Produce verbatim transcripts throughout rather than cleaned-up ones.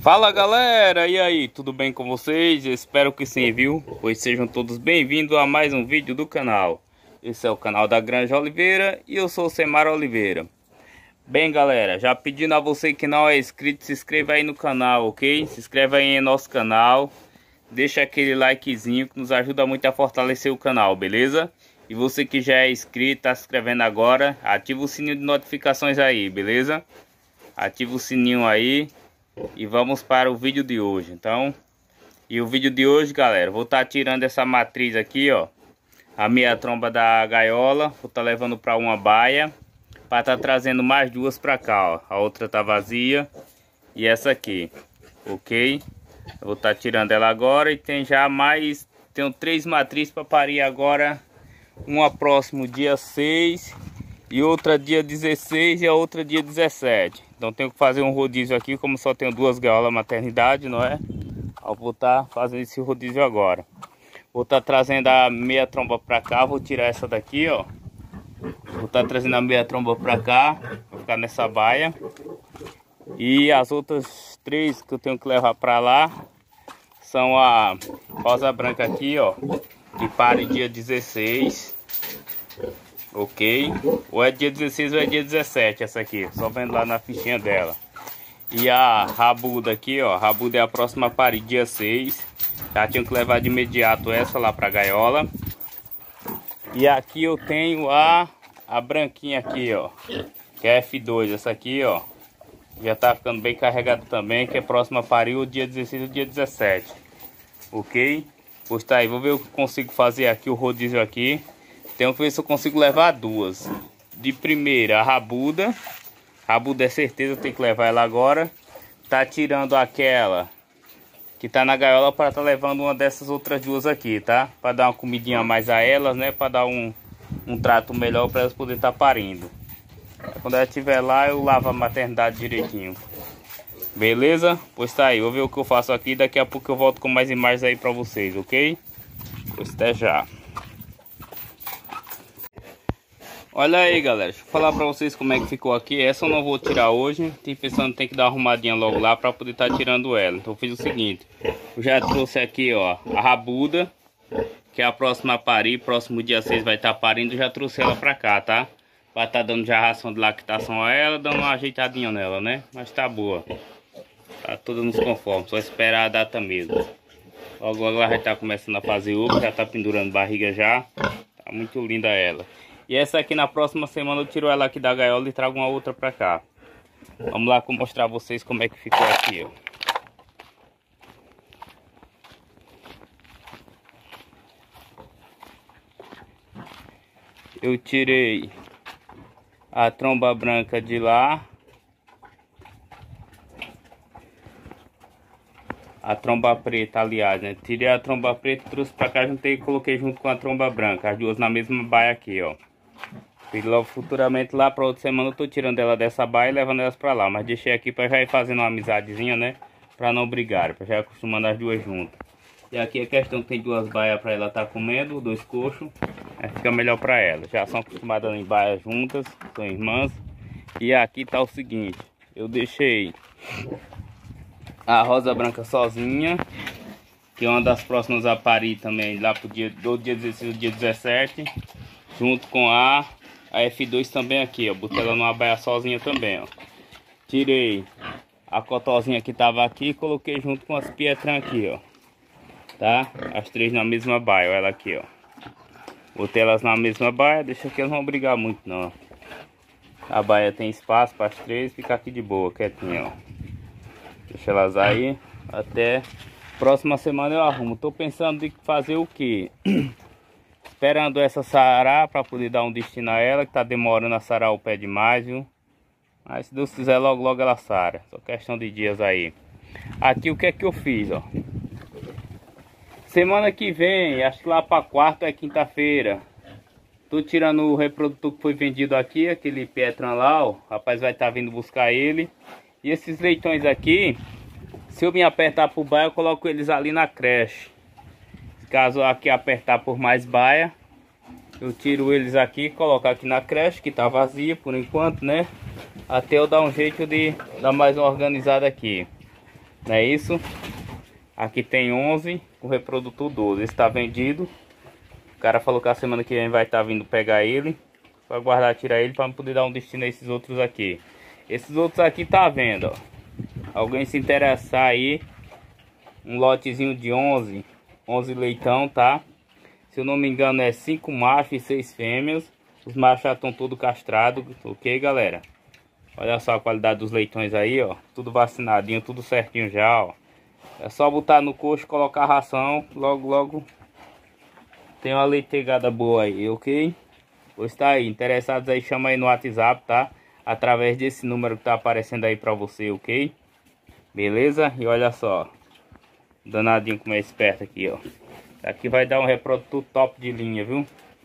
Fala galera, e aí, tudo bem com vocês? Eu espero que sim, viu? Pois sejam todos bem-vindos a mais um vídeo do canal. Esse é o canal da Granja Oliveira e eu sou o Semar Oliveira. Bem galera, já pedindo a você que não é inscrito, se inscreva aí no canal, ok? Se inscreva aí em nosso canal, deixa aquele likezinho que nos ajuda muito a fortalecer o canal, beleza? E você que já é inscrito, tá se inscrevendo agora, ativa o sininho de notificações aí, beleza? Ativa o sininho aí. E vamos para o vídeo de hoje. Então, e o vídeo de hoje, galera, vou estar tá tirando essa matriz aqui, ó, a meia tromba da gaiola, vou estar tá levando para uma baia, para estar tá trazendo mais duas para cá, ó. A outra tá vazia e essa aqui, ok? Eu vou estar tá tirando ela agora e tem já mais, tenho três matrizes para parir agora, uma próximo dia seis e outra dia dezesseis e a outra dia dezessete. Então tenho que fazer um rodízio aqui, como só tenho duas gaiolas maternidade, não é? Eu vou estar tá fazendo esse rodízio agora. Vou estar tá trazendo a meia tromba para cá, vou tirar essa daqui, ó. Vou estar tá trazendo a meia tromba para cá, vou ficar nessa baia. E as outras três que eu tenho que levar para lá são a rosa branca aqui, ó, que para dia dezesseis. Ok, ou é dia dezesseis ou é dia dezessete essa aqui, só vendo lá na fichinha dela. E a rabuda aqui, ó, a rabuda é a próxima parir dia seis. Já tinha que levar de imediato essa lá pra gaiola. E aqui eu tenho a, a branquinha aqui, ó, que é F dois, essa aqui, ó, já tá ficando bem carregada também, que é próxima a parir o dia dezesseis ou dia dezessete. Ok, pois tá aí, vou ver o que consigo fazer aqui, o rodízio aqui. Tenho que ver se eu consigo levar duas. De primeira, a rabuda. Rabuda é certeza, tem que levar ela agora. Tá tirando aquela que tá na gaiola para tá levando uma dessas outras duas aqui, tá? Para dar uma comidinha a mais a elas, né? Para dar um, um trato melhor para elas poderem estar tá parindo. Quando ela estiver lá, eu lavo a maternidade direitinho. Beleza? Pois tá aí, vou ver o que eu faço aqui. Daqui a pouco eu volto com mais imagens aí para vocês, ok? Pois até já. Olha aí galera, deixa eu falar pra vocês como é que ficou aqui. Essa eu não vou tirar hoje, tem pensando tem que dar uma arrumadinha logo lá pra poder estar tá tirando ela. Então eu fiz o seguinte, eu já trouxe aqui, ó, a rabuda, que é a próxima a parir, próximo dia seis vai estar tá parindo. Eu já trouxe ela pra cá, tá? Vai estar tá dando já ração de lactação a ela, dando uma ajeitadinha nela, né? Mas tá boa, tá toda nos conformes, só esperar a data mesmo. Logo ela vai estar tá começando a fazer ovo, já tá pendurando barriga já. Tá muito linda ela. E essa aqui na próxima semana eu tiro ela aqui da gaiola e trago uma outra pra cá. Vamos lá mostrar a vocês como é que ficou aqui, ó. Eu tirei a tromba branca de lá. A tromba preta, aliás, né? Tirei a tromba preta, trouxe pra cá, juntei e coloquei junto com a tromba branca. As duas na mesma baia aqui, ó. E logo futuramente lá para outra semana eu tô tirando ela dessa baia e levando elas para lá. Mas deixei aqui para já ir fazendo uma amizadezinha, né? Para não brigar, para já ir acostumando as duas juntas. E aqui a questão que tem duas baias para ela estar tá comendo, dois coxos. Aí fica melhor para ela. Já são acostumadas em baias juntas, são irmãs. E aqui tá o seguinte, eu deixei a rosa branca sozinha, que é uma das próximas a parir também lá pro dia, do dia dezesseis ao dia dezessete. Junto com a A F dois também aqui, ó. Botei ela numa baia sozinha também, ó. Tirei a cotozinha que tava aqui e coloquei junto com as pietrãs aqui, ó. Tá? As três na mesma baia, ó. Ela aqui, ó. Botei elas na mesma baia. Deixa que elas não vão brigar muito, não. A baia tem espaço para as três. Ficar aqui de boa, quietinha, ó. Deixa elas aí. Até próxima semana eu arrumo. Tô pensando de fazer o quê? Esperando essa sarar para poder dar um destino a ela, que tá demorando a sarar o pé demais, viu? Mas se Deus quiser, logo logo ela sara. Só questão de dias aí. Aqui o que é que eu fiz, ó. Semana que vem, acho que lá para quarta é quinta-feira. Tô tirando o reprodutor que foi vendido aqui, aquele Pietran lá, ó. O rapaz vai estar tá vindo buscar ele. E esses leitões aqui, se eu me apertar por baia, eu coloco eles ali na creche. Caso aqui apertar por mais baia, eu tiro eles aqui e coloco aqui na creche, que tá vazia por enquanto, né? Até eu dar um jeito de dar mais uma organizada aqui. Não é isso? Aqui tem onze com reprodutor doze. Esse tá vendido. O cara falou que a semana que vem vai estar vindo pegar ele. Vai guardar, tirar ele para poder dar um destino a esses outros aqui. Esses outros aqui tá à venda, ó. Alguém se interessar aí, um lotezinho de onze, onze leitão, tá? Se eu não me engano é cinco machos e seis fêmeas. Os machos já estão todos castrados, ok, galera? Olha só a qualidade dos leitões aí, ó. Tudo vacinadinho, tudo certinho já, ó. É só botar no coxo, colocar a ração, logo, logo tem uma leitegada boa aí, ok? Pois tá aí, interessados aí, chama aí no WhatsApp, tá? Através desse número que tá aparecendo aí pra você, ok? Beleza? E olha só, danadinho como é esperto aqui, ó. Aqui vai dar um reprodutor top de linha, viu?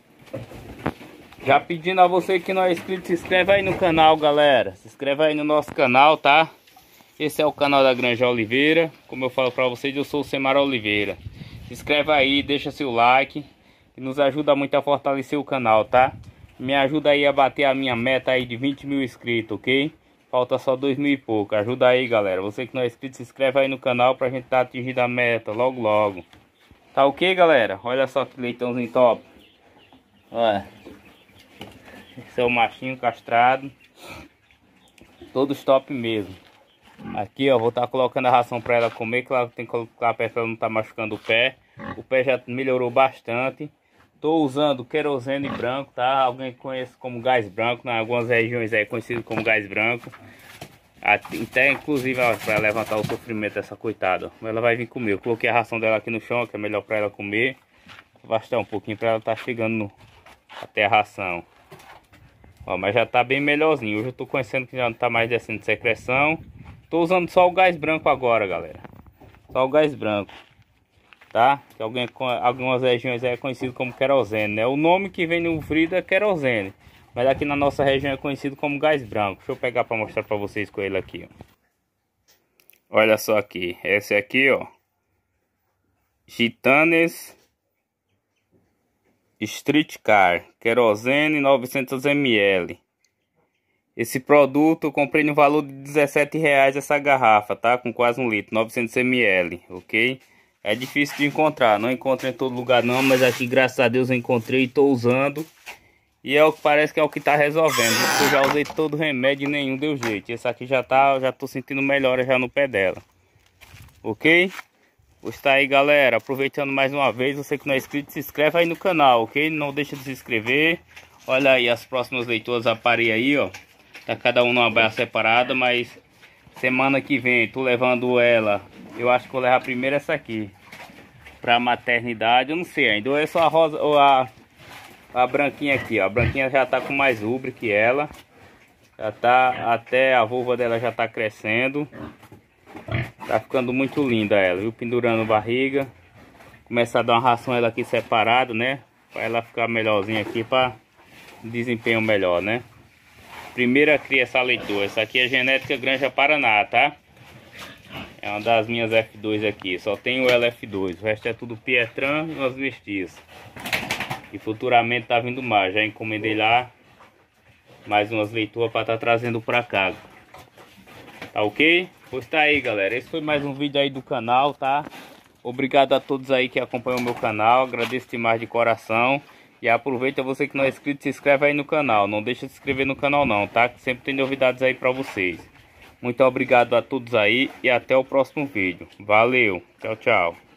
Já pedindo a você que não é inscrito, se inscreve aí no canal, galera. Se inscreve aí no nosso canal, tá? Esse é o canal da Granja Oliveira. Como eu falo pra vocês, eu sou o Semar Oliveira. Se inscreve aí, deixa seu like, que nos ajuda muito a fortalecer o canal, tá? Me ajuda aí a bater a minha meta aí de vinte mil inscritos, ok? Falta só dois mil e pouco. Ajuda aí, galera. Você que não é inscrito, se inscreve aí no canal pra gente tá atingindo a meta logo, logo. Tá ok, galera? Olha só que leitãozinho top. Olha. Esse é o machinho castrado. Todos top mesmo. Aqui, ó, vou estar tá colocando a ração para ela comer. Claro que tem que colocar perto para ela não estar tá machucando o pé. O pé já melhorou bastante. Tô usando querosene branco, tá? Alguém conhece como gás branco. Em algumas regiões é conhecido como gás branco. Até inclusive para levantar o sofrimento dessa coitada. Ela vai vir comer. Eu coloquei a ração dela aqui no chão, que é melhor para ela comer. Vou bastar um pouquinho para ela estar tá chegando no, até a ração. Ó, mas já tá bem melhorzinho. Hoje eu tô conhecendo que já não tá mais descendo de secreção. Tô usando só o gás branco agora, galera. Só o gás branco, tá? Que alguém, algumas regiões é conhecido como querosene, né? O nome que vem no frido é querosene, mas aqui na nossa região é conhecido como gás branco. Deixa eu pegar para mostrar para vocês com ele aqui, ó. Olha só aqui. Esse aqui, ó. Gitanes Street Car, querosene novecentos mililitros. Esse produto eu comprei no valor de dezessete reais essa garrafa, tá? Com quase um litro, novecentos mililitros, ok? É difícil de encontrar, não encontro em todo lugar não, mas aqui graças a Deus eu encontrei e estou usando. E é o que parece que é o que tá resolvendo. Eu já usei todo remédio e nenhum deu jeito. Esse aqui já tá, já tô sentindo melhora já no pé dela. Ok? Pois tá aí, galera, aproveitando mais uma vez, você que não é inscrito, se inscreve aí no canal, ok? Não deixa de se inscrever. Olha aí as próximas leitoras aparem aí, ó. Tá cada um numa baia separada, mas semana que vem tô levando ela. Eu acho que vou levar primeiro essa aqui pra maternidade, eu não sei ainda. Ou é só a rosa ou a, a branquinha aqui, ó. A branquinha já tá com mais ubre que ela. Já tá, até a vulva dela já tá crescendo. Tá ficando muito linda ela, viu? Pendurando barriga. Começar a dar uma ração ela aqui separado, né? Pra ela ficar melhorzinha aqui, pra desempenho melhor, né? Primeira cria essa leitura. Essa aqui é genética Granja Paraná, tá? É uma das minhas F dois aqui. Só tem o L F dois. O resto é tudo Pietran e umas mestiças. E futuramente tá vindo mais. Já encomendei lá mais umas leituras para estar tá trazendo pra cá. Tá ok? Pois tá aí, galera. Esse foi mais um vídeo aí do canal, tá? Obrigado a todos aí que acompanham o meu canal. Agradeço demais de coração. E aproveita, você que não é inscrito, se inscreve aí no canal. Não deixa de se inscrever no canal não, tá? Que sempre tem novidades aí pra vocês. Muito obrigado a todos aí e até o próximo vídeo. Valeu. Tchau, tchau.